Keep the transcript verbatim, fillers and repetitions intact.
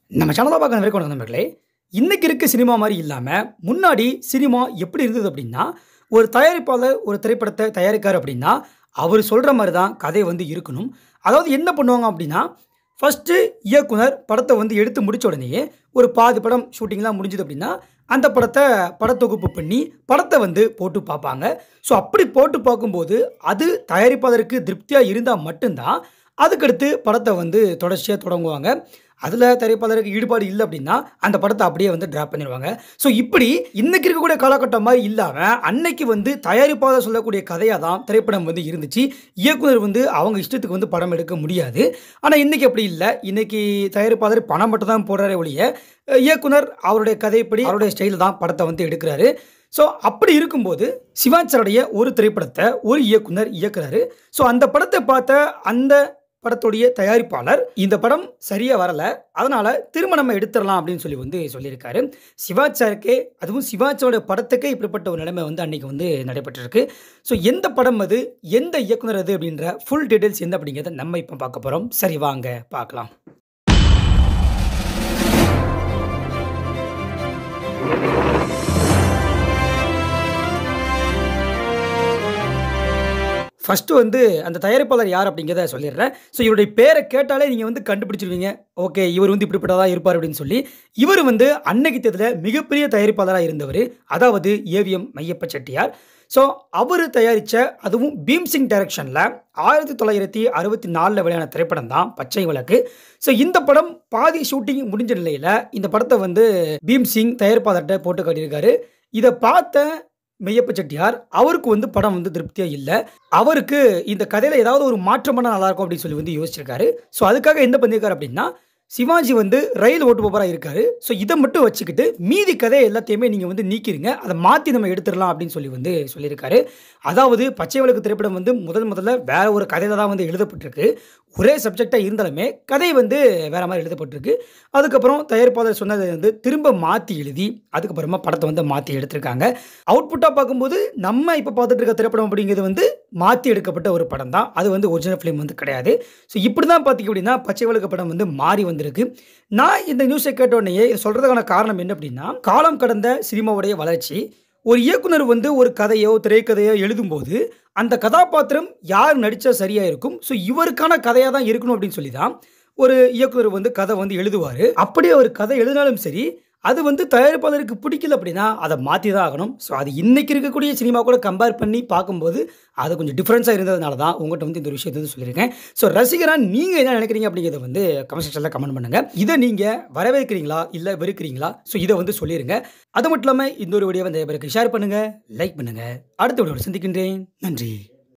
நம்ம சேனலை பார்க்குற வரைக்கும் நண்பர்களே, இன்னைக்கு இருக்க சினிமா மாரி இல்லாம, முன்னாடி சினிமா எப்படி இருந்தது அப்படின்னா, ஒரு தயாரிப்பாளர் ஒரு திரைப்படத்தை தயாரிக்காரு அப்படின்னா, அவரு சொல்ற மாரி தான் கதை வந்து இருக்கணும். அதாவது என்ன பண்ணுவாங்க அப்படின்னா, ஃபர்ஸ்ட்டு இயக்குனர் படத்த வந்து எடுத்து முடிச்ச உடனேயே, ஒரு பாதி படம் ஷூட்டிங்லாம் முடிஞ்சது அப்படின்னா, அந்த படத்த படத்தொகுப்பு பண்ணி, படத்த வந்து போட்டு பார்ப்பாங்க. ஸோ அப்படி போட்டு பார்க்கும்போது, அது தயாரிப்பாளருக்கு திருப்தியா இருந்தா மட்டும் தான், அதுக்கடுத்து படத்த வந்து தொடர்ச்சியா தொடங்குவாங்க. அதில தயாரிப்பாளருக்கு ஈடுபாடு இல்ல அப்படின்னா, அந்த படத்த அப்படியே வந்து டிராப் பண்ணிருவாங்க. ஸோ இப்படி இன்னைக்கு இருக்கக்கூடிய காலகட்டம் மாரி இல்லாம, அன்னைக்கு வந்து தயாரிப்பாளர் சொல்லக்கூடிய கதையா தான் திரைப்படம் வந்து இருந்துச்சு. இயக்குனர் வந்து அவங்க இஷ்டத்துக்கு வந்து படம் எடுக்க முடியாது. ஆனா இன்னைக்கு அப்படி இல்ல. இன்னைக்கு தயாரிப்பாளர் பணம் மட்டும் தான் போடுறாரே ஒழிய, இயக்குனர் அவருடைய கதைப்படி அவருடைய ஸ்டைல்ல தான் படத்த வந்து எடுக்குறாரு. ஸோ அப்படி இருக்கும்போது, சிவாஜி சாருடைய ஒரு திரைப்படத்த ஒரு இயக்குனர் இயக்குறாரு. ஸோ அந்த படத்த பார்த்த அந்த படத்துடைய தயாரிப்பாளர், இந்த படம் சரியா வரல. அதனால திரும்ப நம்ம எடுத்துறலாம் அப்படின்னு சொல்லி வந்து சொல்லியிருக்காரு. சிவாஜி சாருக்கே, அதுவும் சிவாஜியோட படத்துக்கே இப்படிப்பட்ட ஒரு நிலைமை வந்து அன்னைக்கு வந்து நடைபெற்றிருக்கு. ஸோ எந்த படம் அது? எந்த இயக்குனர் அது? அப்படின்ற ஃபுல் டீட்டெயில்ஸ் என்ன அப்படிங்கிறத நம்ம இப்போ பார்க்க போறோம். சரி வாங்க பார்க்கலாம். ஃபர்ஸ்ட்டு வந்து அந்த தயாரிப்பாளர் யார் அப்படிங்கிறத சொல்லிடுறேன். ஸோ இவருடைய பேரை கேட்டாலே நீங்க வந்து கண்டுபிடிச்சிருவீங்க. ஓகே, இவர் வந்து இப்படிப்பட்டதா இருப்பார் அப்படின்னு சொல்லி. இவர் வந்து அன்னைக்கு தேதியில மிகப்பெரிய தயாரிப்பாளரா இருந்தவரு. அதாவது ஏவிஎம் மையப்ப செட்டியார். ஸோ அவரு தயாரிச்ச, அதுவும் பீம்சிங் டைரக்ஷன்ல ஆயிரத்து தொள்ளாயிரத்து அறுபத்தி நான்கில் வெளியான திரைப்படம் தான் பச்சை விளக்கு. ஸோ இந்த படம் பாதி ஷூட்டிங் முடிஞ்ச நிலையில இந்த படத்த வந்து பீம்சிங் தயாரிப்பாளர்ட்ட போட்டு காட்டியிருக்காரு. இத பார்த்த மெய்யப்ப செட்டியார், அவருக்கு வந்து படம் வந்து திருப்தியா இல்ல. அவருக்கு இந்த கதையில ஏதாவது ஒரு மாற்றம் பண்ணா நல்லாயிருக்கும் அப்படின்னு சொல்லி வந்து யோசிச்சிருக்காரு. ஸோ அதுக்காக என்ன பண்ணியிருக்காரு அப்படின்னா, சிவாஜி வந்து ரயில் ஓட்டுபவரா இருக்காரு. ஸோ இத மட்டும் வச்சுக்கிட்டு மீதி கதை எல்லாத்தையுமே நீங்க வந்து நீக்கிருங்க. அத மாத்தி நம்ம எடுத்துறலாம் அப்படின்னு சொல்லி வந்து சொல்லியிருக்காரு. அதாவது பச்சை விளக்கு திரைப்படம் வந்து முதல் முதல்ல வேற ஒரு கதையில தான் வந்து எழுதப்பட்டிருக்கு. ஒரே சப்ஜெக்ட்டா இருந்தாலுமே கதை வந்து வேற மாரி எழுதப்பட்டிருக்கு. அதுக்கப்புறம் தயாரிப்பாளர் சொன்னத வந்து திரும்ப மாத்தி எழுதி, அதுக்கப்புறமா படத்த வந்து மாத்தி எடுத்திருக்காங்க. அவுட்புட்டா பார்க்கும்போது நம்ம இப்ப பார்த்துட்டு இருக்க திரைப்படம் அப்படிங்கிறது வந்து மாத்தி எடுக்கப்பட்ட ஒரு படம் தான். அது வந்து ஒரிஜினல் ஃபிலிம் வந்து கிடையாது. ஸோ இப்படி தான் பார்த்தீங்க அப்படின்னா, பச்சை விளக்கு படம் வந்து மாறி வந்திருக்கு. நான் இந்த நியூஸை கேட்ட உடனேயே இத சொல்றதுக்கான காரணம் என்ன அப்படின்னா, காலம் கடந்த சினிமாவுடைய வளர்ச்சி. ஒரு இயக்குனர் வந்து ஒரு கதையோ, திரைக்கதையோ எழுதும்போது, அந்த கதாபாத்திரம் யார் நடிச்சா சரியா இருக்கும். ஸோ இவருக்கான கதையா தான் இருக்கணும் அப்படின்னு சொல்லி தான் ஒரு இயக்குனர் வந்து கதை வந்து எழுதுவாரு. அப்படியே அவர் கதை எழுதினாலும் சரி, அது வந்து தயாரிப்பாளருக்கு பிடிக்கல அப்படின்னா, அத மாத்தி தான் ஆகணும். ஸோ அது இன்னைக்கு இருக்கக்கூடிய சினிமா கூட கம்பேர் பண்ணி பார்க்கும்போது, அது கொஞ்சம் டிஃபரன்ஸா இருந்ததுனால தான் உங்கட்ட வந்து இந்த ஒரு விஷயத்த வந்து சொல்லியிருக்கேன். ஸோ ரசிகரா நீங்க என்ன நினைக்கிறீங்க அப்படிங்கிறத வந்து கமெண்ட் செக்ஷன்ல கமெண்ட் பண்ணுங்க. இத நீங்க வரவேற்கிறீங்களா? இல்ல வெறுக்கிறீங்களா? ஸோ இத வந்து சொல்லிருங்க. அது மட்டும் இல்லாம இந்த ஒரு வீடியோவை நிறைய பேருக்கு ஷேர் பண்ணுங்க, லைக் பண்ணுங்க. அடுத்த வீடியோவில் சந்திக்கின்றேன். நன்றி.